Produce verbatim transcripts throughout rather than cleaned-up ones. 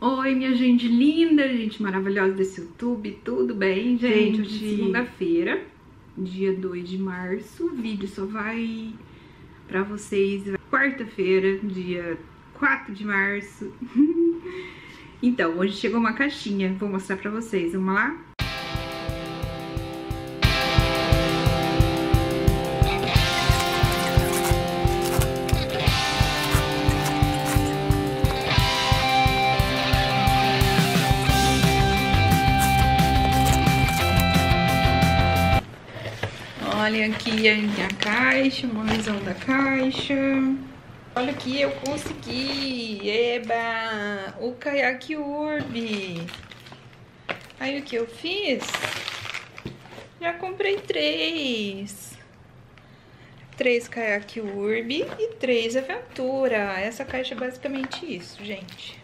Oi, minha gente linda, gente maravilhosa desse YouTube, tudo bem, gente? Hoje é segunda-feira, dia dois de março, o vídeo só vai pra vocês quarta-feira, dia quatro de março. Então, hoje chegou uma caixinha, vou mostrar pra vocês, vamos lá? Olha aqui a minha caixa, uma visão da caixa. Olha aqui, eu consegui! Eba! O Kayak Urb! Aí o que eu fiz? Já comprei três. Três Kayak Urb e três Aventura. Essa caixa é basicamente isso, gente.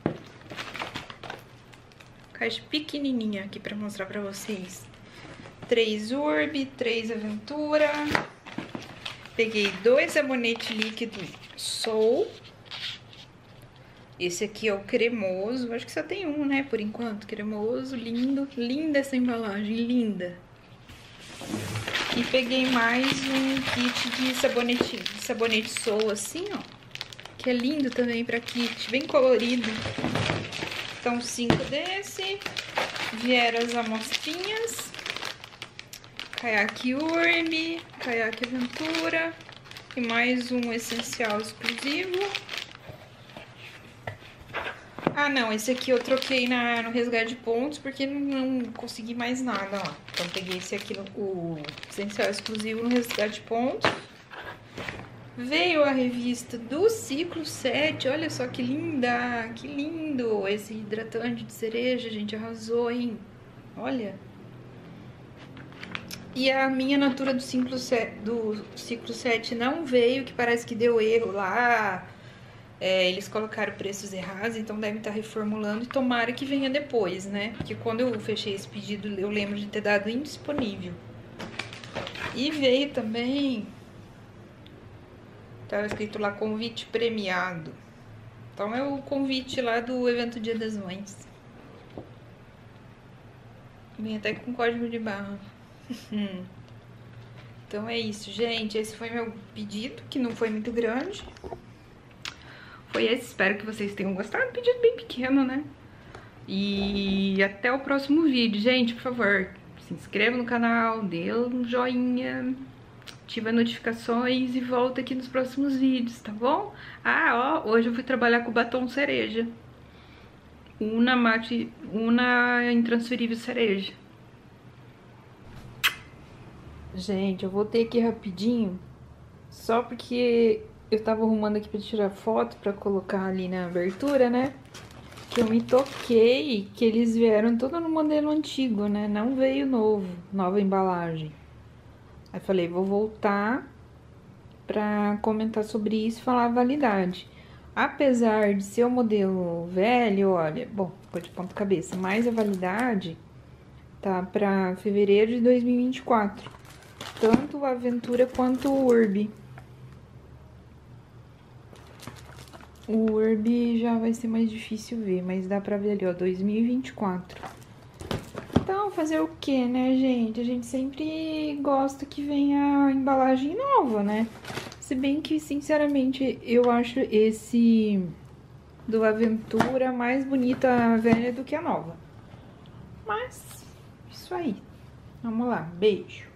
Caixa pequenininha aqui pra mostrar pra vocês. Três Urb, três Aventura. Peguei dois sabonete líquido Soul. Esse aqui é o cremoso. Acho que só tem um, né? Por enquanto. Cremoso, lindo. Linda essa embalagem, linda. E peguei mais um kit de sabonete, de sabonete Soul, assim, ó. Que é lindo também pra kit, bem colorido. Então, cinco desse. Vieram as amostrinhas. Kayak Urb, Kayak Aventura e mais um essencial exclusivo. Ah, não, esse aqui eu troquei na, no resgate de pontos porque não, não consegui mais nada, ó. Então peguei esse aqui, no, o essencial exclusivo no resgate de pontos. Veio a revista do Ciclo sete, olha só que linda, que lindo. Esse hidratante de cereja, gente, arrasou, hein? Olha. E a minha Natura do ciclo, sete, do ciclo sete não veio, que parece que deu erro lá. É, eles colocaram preços errados, então devem estar reformulando e tomara que venha depois, né? Porque quando eu fechei esse pedido, eu lembro de ter dado indisponível. E veio também... Tava escrito lá, convite premiado. Então é o convite lá do evento Dia das Mães. Vem até com código de barra. Então é isso, gente. Esse foi meu pedido, que não foi muito grande. Foi esse, espero que vocês tenham gostado. Um pedido bem pequeno, né? E até o próximo vídeo, gente. Por favor, se inscreva no canal, dê um joinha, ative as notificações e volta aqui nos próximos vídeos, tá bom? Ah, ó, hoje eu fui trabalhar com batom cereja. Una mate, Una intransferível cereja. Gente, eu voltei aqui rapidinho, só porque eu tava arrumando aqui pra tirar foto pra colocar ali na abertura, né? Que eu me toquei que eles vieram todo no modelo antigo, né? Não veio novo, nova embalagem. Aí falei, vou voltar pra comentar sobre isso e falar a validade. Apesar de ser o modelo velho, olha, bom, ficou de ponta cabeça, mas a validade tá pra fevereiro de dois mil e vinte e quatro. Tanto o Aventura quanto o Urb. O Urb já vai ser mais difícil ver, mas dá pra ver ali, ó, dois mil e vinte e quatro. Então, fazer o que, né, gente? A gente sempre gosta que venha a embalagem nova, né? Se bem que, sinceramente, eu acho esse do Aventura mais bonita a velha do que a nova. Mas, isso aí. Vamos lá, beijo.